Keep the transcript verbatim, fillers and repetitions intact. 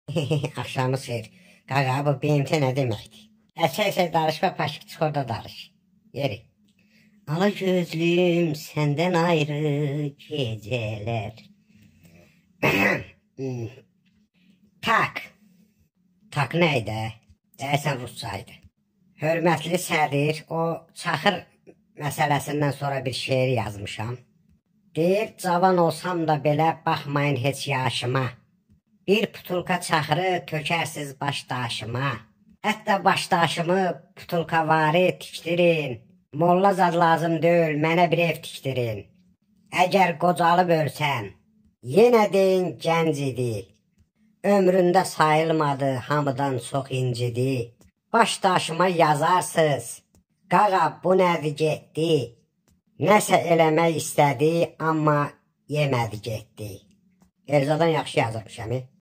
Axşamı xeyir. Qaqa, bu B M T nə deməkdir? Əksər darış və paşıqçıqorda darış. Yeri. Ala gözlüm səndən ayrı gecələr. Tak. Tak nə idi? Deyəsən rusca idi. Hörmətli sədir, o çaxır məsələsindən sonra bir şeir yazmışam. Deyir, cavan olsam da belə baxmayın heç yaşıma. Bir putulka çaxırı tökərsiz başdaşıma. Hətta başdaşımı putulkavari tikdirin. Molla zad lazım deyil, mənə bir ev tikdirin. Əgər qocalıb ölsən, yenə deyin gənc idi. Ömründə sayılmadı, hamıdan çox incidi. Başdaşıma yazarsız, qaqa bu nədir getdi. Nəsə eləmək istədi, amma yemədi getdi. Erzadan yaxşı yazırmışam.